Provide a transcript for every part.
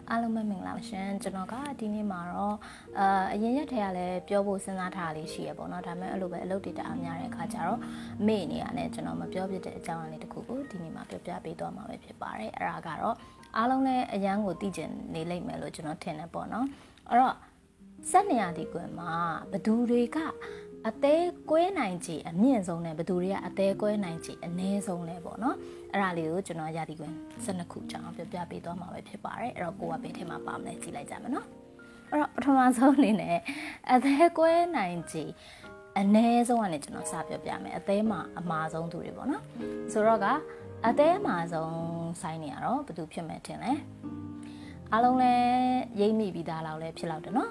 အားလုံးပဲမင်္ဂလာပါရှင်ကျွန်တော်ကဒီနေ့မှာတော့အရင်ရက်ထဲကလည်းပြောဖို့စဉ်းစားထားတာလေးရှိရပေါ့နော်ဒါပေမဲ့အဲ့လိုပဲအလုပ်တွေတအားများတဲ့အခါကျတော့မေ့နေရတဲ့ကျွန်တော်မပြောပြတဲ့အကြောင်းအရာလေးတစ်ခုကိုဒီနေ့မှာပြောပြပေးသွားမှာပဲဖြစ်ပါတယ်အဲ့ဒါကတော့အားလုံးလည်းအရန်ကိုသိကျင်နေလိမ့်မယ်လို့ကျွန်တော်ထင်တယ်ပေါ့နော်အဲ့တော့စက်နေရဒီကွယ်မှာဘသူတွေကအသေးကွဲနိုင်ခြေအမြင့်ဆုံးနဲ့ဘသူတွေကအသေးကွဲနိုင်ခြေအနည်းဆုံးလဲပေါ့နော်အဲ့ဒါလေးကိုကျွန်တော်ရာသီကွယ်12ခုကြောင်းပြောပြပေးသွားမှာပဲဖြစ်ပါတယ်အဲ့တော့ကိုကဘယ်ထဲမှာပါမလဲကြည့်လိုက်ကြမယ်နော်အဲ့တော့ပထမဆုံးအနေနဲ့အသေးကွဲနိုင်ခြေအနည်းဆုံးကနေကျွန်တော်စပြောပြမယ်အသေးမှာအမာဆုံးသူတွေပေါ့နော်ဆိုတော့ကအသေးအမာဆုံးဆိုင်းနေရတော့ဘသူဖြစ်မယ်ထင်လဲအားလုံးလည်းရိပ်မိပြီးသားလောက်လည်းဖြစ်လောက်တယ်နော်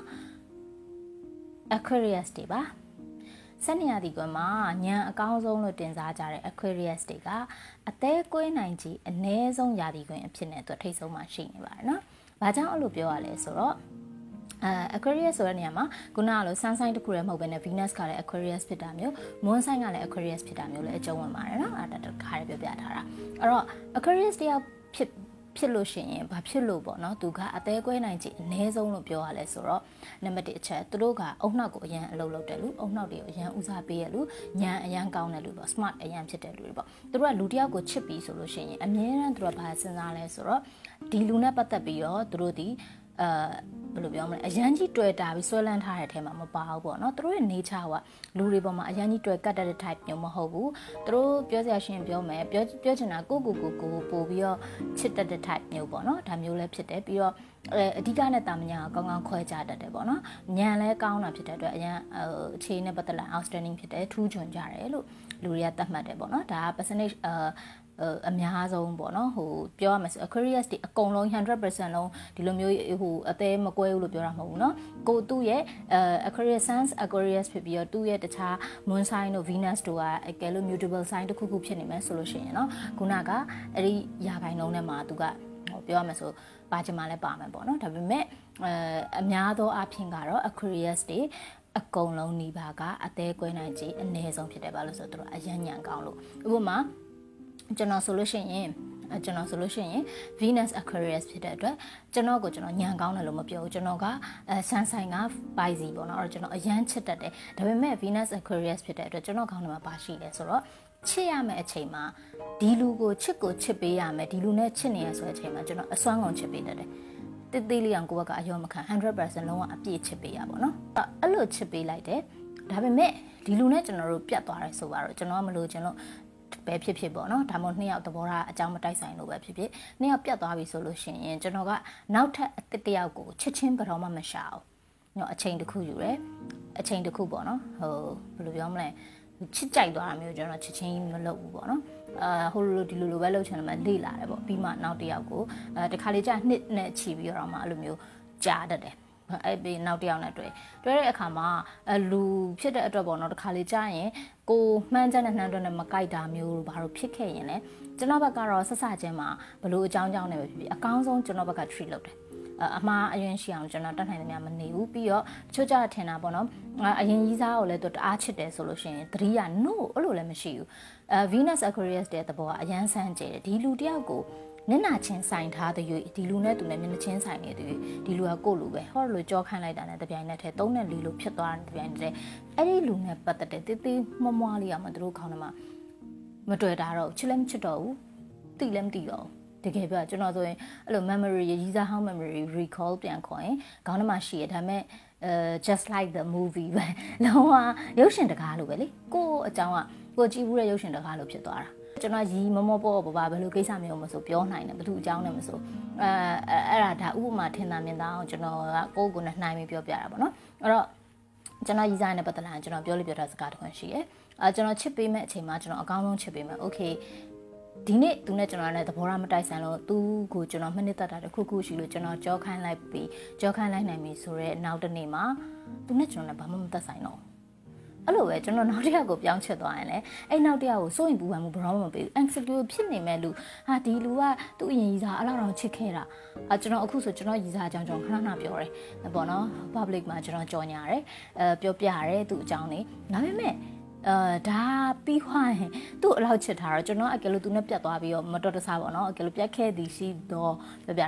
Aquarius တွေပါစနေရဒီကွယ်မှာညံအကောင်းဆုံးလို့တင်စားကြတဲ့ Aquarius တွေကအသေးကွဲနိုင်ခြေအနည်းဆုံးရာသီကွယ်အဖြစ်နဲ့သူထိတ်ဆုံးမှရှိနေပါတယ်နော်။ဘာကြောင့်အဲ့လိုပြောရလဲဆိုတော့Aquarius ဆိုတဲ့နေရာမှာခုနကလို Sun sign တစ်ခုတည်းမဟုတ်ဘဲနဲ့ Venus ကလည်း Aquarius ဖြစ်တာမျိုး Moon sign ကလည်း Aquarius ဖြစ်တာမျိုးလည်းအကျုံးဝင်ပါတယ်နော်။အဲ့ဒါတစ်ခါလေးပြောပြထားတာ။အဲ့တော့ Aquarius တယောက်ဖြစ်လို့ရှိရင်ဘာဖြစ်လို့ပေါ့နော်သူကအသေးကွဲနိုင်ခြေအနည်းဆုံးလို့ပြောရလဲဆိုတော့နံပါတ်1အချက်သူတို့ကအုံနှောက်ကိုအရန်အလုပ်လုပ်တယ်လူအုံနှောက်တွေကိုအရန်ဦးစားပေးရလူညံအရန်ကောင်းတယ်လူပေါ့ smart အရန်ဖြစ်တယ်လူတွေပေါ့သူတို့ကလူတယောက်ကိုချစ်ပြီးဆိုလို့ရှိရင်အမြဲတမ်းသူတို့ကဘာစဉ်းစားလဲဆိုတော့ဒီလူနဲ့ပတ်သက်ပြီးတော့သူတို့ဒီဘယ်လိုပြောမလဲအရန်ကြီးတွေ့တာပြီးဆွဲလန်းထားတဲ့အထဲမှာမပါဘူးပေါ့နော်သူတို့ရဲ့ nature ကလူတွေပေါ်မှာအရန်ကြီးတွေ့ကတ်တဲ့ type မျိုးမဟုတ်ဘူးသူတို့ပြောစရာရှင်ပြောမယ်ပြောချင်တာကိုပို့ပြီးတော့ချစ်တဲ့ type မျိုးပေါ့နော်ဒါမျိုးလည်းဖြစ်တယ်ပြီးတော့အဓိကနဲ့တာမညာကောင်းကောင်းခွဲခြားတတ်တယ်ပေါ့နော်ညံလဲကောင်းတာဖြစ်တဲ့အတွက်အရန်အခြေအနေပတ်သက်လာ outstanding ဖြစ်တယ်ထူးချွန်ကြတယ်လို့လူတွေကသတ်မှတ်တယ်ပေါ့နော်ဒါက percentageအများဆုံးပေါ့နော်ဟိုပြောရမယ်ဆို Aquarius တွေအကုန်လုံး 100% လုံးဒီလိုမျိုးဟိုအသေးမကွဲဘူးလို့ပြောတာမဟုတ်ဘူးเนาะကိုသူ့ရဲ့ Aquarius Sun Aquarius ဖြစ်ပြီးတော့သူ့ရဲ့တခြား Moon sign တို့ Venus တို့ကအကယ်လို့ mutable sign တစ်ခုခုဖြစ်နေမယ်ဆိုလို့ရှိရင်เนาะခုနကအဲ့ဒီရာခိုင်နှုန်းထဲမှာသူကဟိုပြောရမယ်ဆိုပါချင်မှလည်းပါမယ်ပေါ့နော်ဒါပေမဲ့အများသောအားဖြင့်ကတော့ Aquarius တွေအကုန်လုံးနှီးပါကအသေးကွဲနိုင်ခြေအနည်းဆုံးဖြစ်တယ်ပါလို့ဆိုတော့သူတို့အရန်ညံကောင်းလို့ဥပမာကျွန်တော်ဆိုလို့ရှိရင် Venus Aquarius ဖြစ်တဲ့အတွက်ကျွန်တော်ညံကောင်းတယ်လို့မပြောဘူးကျွန်တော်ကSun sign က Pisces ပေါ့နော်အဲ့တော့ကျွန်တော်အရန်ချစ်တတ်တယ်ဒါပေမဲ့ Venus Aquarius ဖြစ်တဲ့အတွက်ကျွန်တော်ခေါင်းထဲမှာပါရှိတယ်ဆိုတော့ချစ်ရမယ့်အချိန်မှာဒီလူကိုချစ်ပေးရမယ်ဒီလူနဲ့ချစ်နေရဆိုတဲ့အချိန်မှာကျွန်တော်အစွမ်းကုန်ချစ်ပေးတတ်တယ်တိတိလေးအောင်ကိုယ့်ဘက်ကအယောမခံ 100% လုံးဝအပြည့်ချစ်ပေးရပါတော့အဲ့လိုချစ်ပေးလိုက်တယ်ဒါပေမဲ့ဒီလူနဲ့ကျွန်တော်တို့ပြတ်သွားတယ်ဆိုပါတော့ကျွန်တော်ကမလို့ကျွန်တော်ပဲဖြစ်ပေါ့နော်ဒါမှမဟုတ်နှစ်ယောက်သဘောထားအကြောင်းမတိုက်ဆိုင်လို့ပဲဖြစ်နှစ်ယောက်ပြတ်သွားပြီဆိုလို့ရှိရင်ကျွန်တော်ကနောက်ထပ်အတစ်တယောက်ကိုချစ်ချင်းဘယ်တော့မှမရှာဘူးเนาะအချိန်တစ်ခုယူတယ်အချိန်တစ်ခုပေါ့နော်ဟိုဘယ်လိုပြောမလဲချစ်ကြိုက်သွားတာမျိုးကျွန်တော်ချစ်ချင်းမလုပ်ဘူးပေါ့နော်ဟိုလိုဒီလိုပဲလုပ်ချင်တယ်မှလေ့လာတယ်ပေါ့ပြီးမှနောက်တစ်ယောက်ကိုတခါလေကြာနှစ်နဲ့ချီပြီးတော့မှအဲ့လိုမျိုးကြားတတ်တယ်အဲ့ဒီနောက်တစ်ယောက်နဲ့တွေ့တဲ့အခါမှာလူဖြစ်တဲ့အတွက်ပေါ့နော်တခါလေကြာရင်ကိုမှန်းချက်နဲ့နှမ်းတွက်နဲ့မကိုက်တာမျိုးဘာလို့ဖြစ်ခဲ့ရင်လဲကျွန်တော်ဘက်ကတော့ဆက်စချင်းမှာဘလို့အကြောင်းနဲ့ပဲဖြစ်ဖြစ်အကောင်းဆုံးကျွန်တော်ဘက်က treat လုပ်တယ်အမှားအယွင်းရှိအောင်ကျွန်တော်တတ်နိုင်တယ်များမနေဘူးပြီးတော့တချို့ကြထင်တာပေါ့နော်အရင်ကြီးစားကိုလည်းသူတအားချစ်တယ်ဆိုလို့ရှိရင်သတိရ no အဲ့လိုလည်းမရှိဘူးVenus Aquarius တဲ့သဘောကအရန်ဆန်းကျဲတယ်ဒီလူတယောက်ကိုမျက်နှာချင်းဆိုင်ထားတဲ့၍ဒီလူနဲ့သူနဲ့မျက်နှာချင်းဆိုင်နေတဲ့၍ဒီလူကကိုယ့်လူပဲဟောလိုကြောခိုင်းလိုက်တာနဲ့တပြိုင်နက်တည်း3နဲ့4လို့ဖြစ်သွားတဲ့တပြိုင်တည်းအဲ့ဒီလူနဲ့ပတ်သက်တဲ့တေးသေးမွားလေးကမှသူတို့ခေါင်းထဲမှာမတွေ့တာတော့ချစ်လည်းမချစ်တော့ဘူးတိလည်းမတိတော့တကယ်ပြောကျွန်တော်ဆိုရင်အဲ့လို memory ရေးစားဟောင်း memory recall ပြန်ခေါ်ရင်ခေါင်းထဲမှာရှိရဒါပေမဲ့just like the movie ပဲလုံးဝရုပ်ရှင်တကားလိုပဲလေကိုယ့်အကြောင်းကကိုကြည့်ဘူးတဲ့ရုပ်ရှင်တကားလိုဖြစ်သွားတာကျွန်တော်ရီမမောပေါ့ဘာဘယ်လိုကိစ္စမျိုးမဆိုပြောနိုင်တယ်ဘယ်သူအကြောင်းနဲ့မဆိုအဲ့ဒါဥပမာထင်သာမြင်သာအောင်ကျွန်တော်ကကိုယ့်ကိုယ်နဲ့နှိုင်းပြီးပြောပြတာပေါ့နော်အဲ့တော့ကျွန်တော်ရီစားနဲ့ပတ်သက်လာရင်ကျွန်တော်ပြောလို့ပြောတာစကားတစ်ခွန်းရှိတယ်ကျွန်တော်ချစ်ပေးမဲ့အချိန်မှာကျွန်တော်အကောင်းဆုံးချစ်ပေးမယ် okay ဒီနေ့သူနဲ့ကျွန်တော်နဲ့သဘောထားမတိုက်ဆိုင်လို့သူကိုကျွန်တော်မိနစ်သက်တာတစ်ခုရှိလို့ကျွန်တော်ကြောခိုင်းလိုက်နိုင်ပြီဆိုတော့နောက်တစ်နေ့မှာသူနဲ့ကျွန်တော်နဲ့ဘာမှမသက်ဆိုင်တော့အဲ့လိုပဲကျွန်တော်နောက်တစ်ယောက်ကိုပြောင်းချစ်သွားရင်လည်းအဲ့နောက်တစ်ယောက်ကိုစိုးရင်ပူပန်မှုဘယ်တော့မှမပေးဘူး anxiety ဖြစ်နေမဲ့လူဟာဒီလူကသူ့အရင်ကြီးစားအဲ့လောက်တော့ချစ်ခဲ့တာကျွန်တော်အခုဆိုကျွန်တော်ကြီးစားအကြောင်းကျွန်တော်ခဏပြောတယ်ပေါ့နော် public မှာကျွန်တော်ကြော်ညာတယ်ပြောပြရတယ်သူ့အကြောင်းလေးဒါပေမဲ့ဒါပြီးခွာရင်သူ့အလောက်ချစ်ထားတော့ကျွန်တော်အကယ်လို့သူနဲ့ပြတ်သွားပြီးတော့မတော်တဆပေါ့နော်အကယ်လို့ပြတ်ခဲ့သည်ရှိတော့ပြောပြတာနော်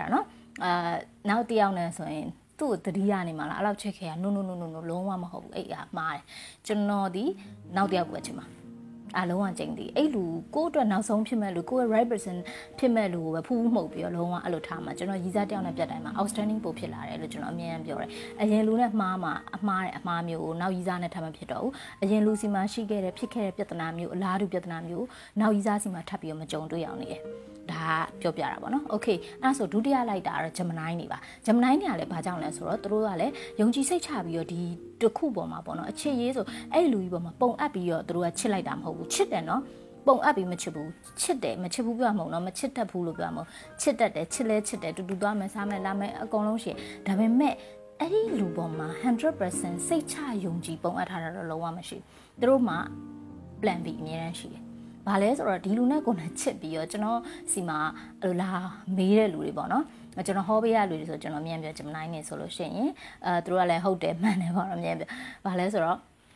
နောက်တစ်ယောက်နဲ့ဆိုရင်သူ့တတိယနေမှာလားအဲ့လောက်ချစ်ခဲ့ရ no လုံးဝမဟုတ်ဘူးအဲ့မှားတယ်ကျွန်တော်ဒီနောက်တစ်ယောက်ကိုပဲချစ်မှာအလုံးဝကျင်းသည်အဲ့လူကိုအတွက်နောက်ဆုံးဖြစ်မဲ့လူကိုရဲ့ right person ဖြစ်မဲ့လူကိုပဲဖူးမှုတ်ပြီးတော့လုံးဝအဲ့လိုထားမှာကျွန်တော်ရည်စားတယောက်နဲ့ပြတ်တိုင်းမှာ outstanding ပို့ဖြစ်လာတယ်လို့ကျွန်တော်အမြဲတမ်းပြောတယ်အရင်လူနဲ့မှားတဲ့အမှားမျိုးကိုနောက်ရည်စားနဲ့ထပ်မဖြစ်တော့ဘူးအရင်လူစီမှာရှိခဲ့တဲ့ဖြစ်ခဲ့တဲ့ပြဿနာမျိုးအလားတူပြဿနာမျိုးနောက်ရည်စားစီမှာထပ်ပြီးတော့မကြုံတွေ့အောင်နေတယ်ဒါပြောပြတာပေါ့နော်โอเคအဲ့ဆိုဒုတိယလိုက်တာတော့ဂျမနိုင်းနေပါဂျမနိုင်းနေကလည်းဘာကြောင့်လဲဆိုတော့သူတို့ကလည်းယုံကြည်စိတ်ချပြီးတော့ဒီတစ်ခုပေါ်မှာပေါ့နော်အချစ်ရေးဆိုအဲ့လူကြီးပေါ်မှာပုံအပ်ပြီးတော့သူတို့ကချစ်လိုက်တာမဟုတ်ဘူးချစ်တယ်နော်ပုံအပ်ပြီးမချစ်ဘူးချစ်တယ်မချစ်ဘူးပြောမှာမဟုတ်နော်မချစ်တတ်ဘူးလို့ပြောမှာချစ်တတ်တယ်ချစ်လဲချစ်တယ်တူတူသွားမယ်စားမယ်လာမယ်အကုန်လုံးရှိဒါပေမဲ့အဲ့ဒီလူပေါ်မှာ 100% စိတ်ချယုံကြည်ပုံအပ်ထားတာတော့လုံးဝမရှိသူတို့မှာ plan B အများကြီးရှိတယ်ဘာလဲဆိုတော့ဒီလူနဲ့ကိုယ်နဲ့ချစ်ပြီးတော့ကျွန်တော်စီမှာလာမေးတဲ့လူတွေပေါ့နော်ကျွန်တော်ဟောပေးရလူတွေဆိုကျွန်တော်မြန်ပြောဂျမနိုင်းနေဆိုလို့ရှိရင်သူတို့ကလည်းဟုတ်တယ်မှန်တယ်ပေါ့နော်မြန်ပြောဘာလဲဆိုတော့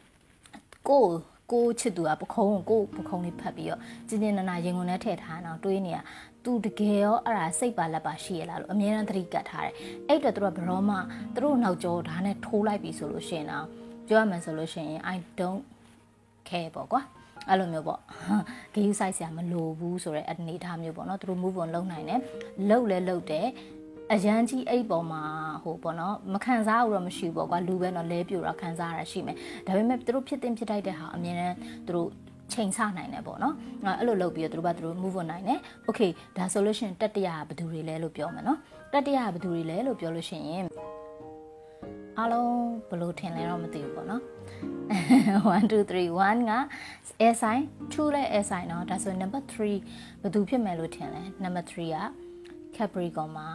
ကိုချစ်သူကပခုံးလေးဖတ်ပြီးတော့ကျင်းနာနာရင်ကုန်နဲ့ထည့်ထားအောင်တွေးနေတာသူတကယ်ရောအဲ့ဒါစိတ်ပါလက်ပါရှိရလားလို့အမြဲတမ်းသတိကတ်ထားတယ်အဲ့တော့သူတို့ကဘရောမသူတို့နောက်ကျောဓာတ်နဲ့ထိုးလိုက်ပြီဆိုလို့ရှိရင်တော့ပြောရမယ်ဆိုလို့ရှိရင် I don't care ပေါ့ကွာအဲ့လိုမျိုးပေါ့ဂေးယူဆိုင်ဆရာမလိုဘူးဆိုတဲ့အနေအထားမျိုးပေါ့နော်သူတို့ move on လုပ်နိုင်တယ်လုပ်တယ်အရန်ကြီးအဲ့ပေါ်မှာဟိုပေါ့နော်မခံစားဘူးတော့မရှိဘူးပေါ့ကွာလူပဲတော့လဲပြူတော့ခံစားရတာရှိမယ်ဒါပေမဲ့သူတို့ဖြစ်တင်ဖြစ်တိုက်တဲ့ဟာအမြင်နဲ့သူတို့ချိန်ဆနိုင်တယ်ပေါ့နော်အဲ့လိုလုပ်ပြီးတော့သူတို့ move on နိုင်တယ် okay ဒါ solution တတိယဘယ်သူတွေလဲလို့ပြောမယ်နော်တတိယဘယ်သူတွေလဲလို့ပြောလို့ရှိရင်အားလုံးဘယ်လိုထင်လဲတော့မသိဘူးပေါ့နော်1 2 3 1က air sign 2လဲ air sign เนาะဒါဆို number 3ဘယ်သူဖြစ်မယ်လို့ထင်လဲ number 3က Capricorn မှာ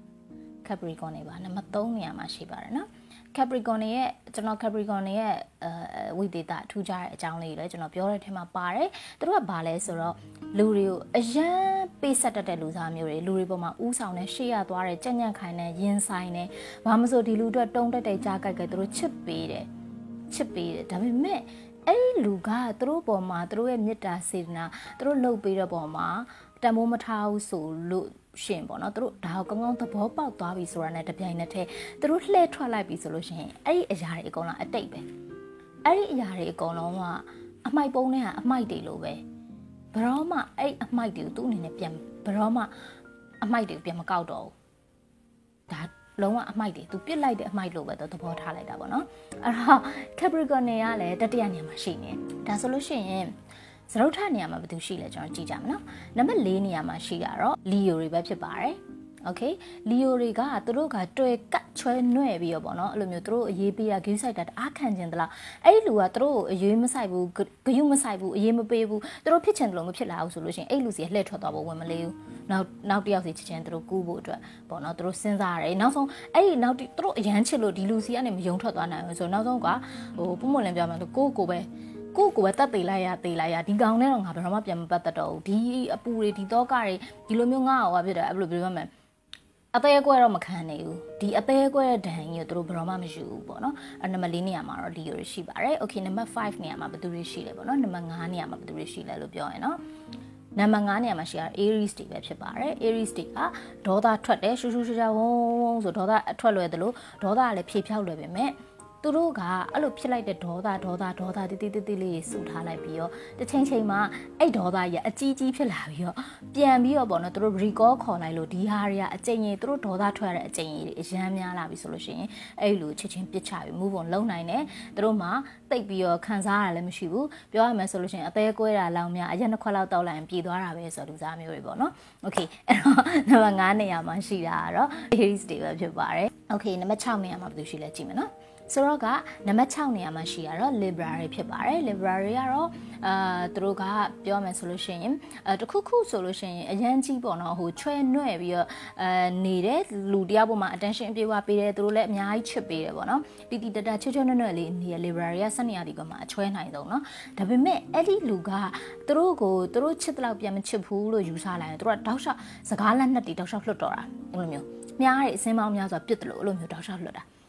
Capricorn နေပါနံပါတ်3နေရာမှာရှိပါတယ်เนาะ Capricorn ရဲ့ကျွန်တော် Capricorn ရဲ့ဝိသေသထူးခြားတဲ့အကြောင်းလေးတွေလည်းကျွန်တော်ပြောတဲ့အထက်မှာပါတယ်သူတို့ကဘာလဲဆိုတော့လူတွေကိုအရန်ပေးဆက်တတ်တဲ့လူစားမျိုးတွေလူတွေပေါ်မှာဥဆောင်နဲ့ရှေ့ရသွားတဲ့ကြက်ညံ့ခိုင်နဲ့ရင်ဆိုင်နဲ့ဘာမဆိုဒီလူအတွက်တုံးတက်တဲ့ကြားကြိုက်ကြသူတို့ချစ်ပေးတယ်ဒါပေမဲ့အဲ့ဒီလူကသူတို့ပေါ်မှာသူတို့ရဲ့မေတ္တာစေတနာသူတို့လှုပ်ပေးတဲ့ပေါ်မှာတမိုးမထားဘူးဆိုလို့ရှင်ပေါ့နော်သူတို့ဒါကိုကောင်းကောင်းသဘောပေါက်သွားပြီဆိုတာနဲ့တပြိုင်နက်တည်းသူတို့လှည့်ထွက်လိုက်ပြီဆိုလို့ရှိရင်အဲ့ဒီအရာတွေအကုန်လုံးအတိတ်ပဲအဲ့ဒီအရာတွေအကုန်လုံးကအမိုက်ပုံးနဲ့ကအမိုက်တွေလိုပဲဘရောမှအဲ့အမိုက်တွေကိုသူ့အနေနဲ့ပြန်ဘရောမှအမိုက်တွေကိုပြန်မကောက်တော့ဘူးဒါလုံးဝအမိုက်တွေသူပြစ်လိုက်တဲ့အမိုက်လိုပဲသူသဘောထားလိုက်တာပေါ့နော်အဲ့တော့ Capricorn ကလည်းတတိယနေရာမှာရှိနေဒါဆိုလို့ရှိရင်စရုပ်ထနေရာမှာဘယ်သူရှိလဲကျွန်တော်ကြည့်ကြမယ်နော်နံပါတ်4နေရာမှာရှိတာတော့ Leo တွေပဲဖြစ်ပါတယ်โอเค Leo တွေကသူတို့ကတွေ့ကတ်ချွဲနှဲ့ပြီးတော့ပေါ့နော်အဲ့လိုမျိုးသူတို့အရေးပေးရဂိမ်းဆိုင်တာအားခံခြင်းတလားအဲ့ဒီလူကသူတို့အရေးမဆိုင်ဘူးဂယုမဆိုင်ဘူးအရေးမပေးဘူးသူတို့ဖြစ်ချင်တယ်လို့မဖြစ်လာဘူးဆိုလို့ရှိရင်အဲ့လူစီလှည့်ထွက်သွားဖို့ဝင်မလေးဘူးနောက်တစ်ယောက်စီချစ်ချင်းသူတို့ကူးဖို့အတွက်ပေါ့နော်သူတို့စဉ်းစားရတယ်နောက်ဆုံးအဲ့ဒီနောက်သူတို့အရန်ချစ်လို့ဒီလူစီကနေမယုံထွက်သွားနိုင်ဘူးဆိုတော့နောက်ဆုံးကဟိုပုံမလင်းပြမယ်ဆိုကိုပဲတက်သေးလိုက်ရဒီကောင်နဲ့တော့ငါဘယ်တော့မှပြန်မပတ်သက်တော့ဘူးဒီအပူတွေဒီတော့ကတွေဒီလိုမျိုးငါ့ဟောဖြစ်တယ်အဲ့လိုပြောမှအသေးကွဲတော့မခံနိုင်ဘူးဒီအသေးကွဲတဲ့ဒဏ်ကြီးကိုသူတို့ဘယ်တော့မှမယူဘူးပေါ့နော်နံပါတ်4နေရာမှာတော့ဒီလိုရှိပါတယ်โอเคနံပါတ်5နေရာမှာဘယ်သူတွေရှိလဲပေါ့နော်နံပါတ်5နေရာမှာဘယ်သူတွေရှိလဲလို့ပြောရင်နော်နံပါတ်5နေရာမှာရှိတာ Aries တွေပဲဖြစ်ပါတယ် Aries တွေကဒေါသထွက်တယ်ရှူးရှားဝုန်းဆိုဒေါသအထွက်လွယ်တယ်လို့ဒေါသကလည်းဖြေဖြောက်လွယ်ပေမဲ့သူတို့ကအဲ့လိုဖြစ်လိုက်တဲ့ဒေါသတိလေးစုထားလိုက်ပြီးတော့တစ်ချိန်မှာအဲ့ဒေါသကြီးအကြီးကြီးဖြစ်လာပြီးတော့ပြန်ပြီးတော့ပေါ့နော်သူတို့ recall ခေါ်လိုက်လို့ဒီဟာတွေကအကျဉ်းကြီးသူတို့ဒေါသထွက်ရတဲ့အကျဉ်းကြီးတွေအရန်များလာပြီဆိုလို့ရှိရင်အဲ့လိုချက်ချင်းပစ်ချပြီး move on လုပ်နိုင်တယ်သူတို့မှတိတ်ပြီးတော့ခံစားရတာလည်းမရှိဘူးပြောရမယ်ဆိုလို့ရှိရင်အသေးကွဲတာလောင်များအရက်နှစ်ခွက်လောက်တောက်လိုက်ရင်ပြေသွားတာပဲဆိုတော့လူစားမျိုးတွေပေါ့နော် okay အဲ့တော့နံပါတ်5နေရာမှာရှိတာကတော့ Aries တွေပဲဖြစ်ပါတယ် okay နံပါတ်6နေရာမှာဘယ်သူရှိလဲကြည့်မယ်နော်ဆိုတော့ကနံပါတ်6နေရာမှာရှိရတော့ Libra တွေဖြစ်ပါတယ် Libra တွေကတော့သူတို့ကပြောမယ်ဆိုလို့ရှိရင်တခုခုဆိုလို့ရှိရင်အရန်ကြီးပေါ့နော်ဟိုချွဲနှဲ့ပြီးတော့နေတဲ့လူတယောက်ပေါ်မှာ attention အပြည့်အဝပေးတယ်သူတို့လည်းအများကြီးချစ်ပေးတယ်ပေါ့နော်တီတချွတ်နှဲ့လေးနေရ Libra တွေကစနေရဒီကမှာအချွဲနိုင်ဆုံးနော်ဒါပေမဲ့အဲ့ဒီလူကသူတို့ချစ်တဲ့လောက်ပြန်မချစ်ဘူးလို့ယူဆလိုက်ရင်သူတို့ကတောက်လျှောက်စကားလက်နက်တွေတောက်လျှောက်လွတ်တော့တာအဲ့လိုမျိုးများတဲ့အစင်းပေါင်းများစွာပြစ်တယ်လို့အဲ့လိုမျိုးတောက်လျှောက်လွတ်တာ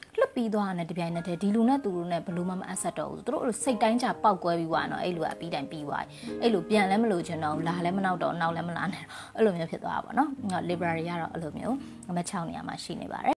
လှပ်ပြီးသွားတဲ့တပြိုင်နက်တည်းဒီလူနဲ့သူတို့နဲ့ဘလို့မှမအဆက်တော့ဘူးသူတို့စိတ်တိုင်းကြပောက်ကွဲပြီးသွားတော့အဲ့လိုအပြီးတိုင်းပြီးသွားအဲ့လိုပြန်လည်းမလို့ချင်တော့လာလည်းမနောက်တော့နောက်လည်းမလာနဲ့အဲ့လိုမျိုးဖြစ်သွားတာပေါ့နော် library ကတော့အဲ့လိုမျိုးအမှတ်6နေရာမှာရှိနေပါတယ်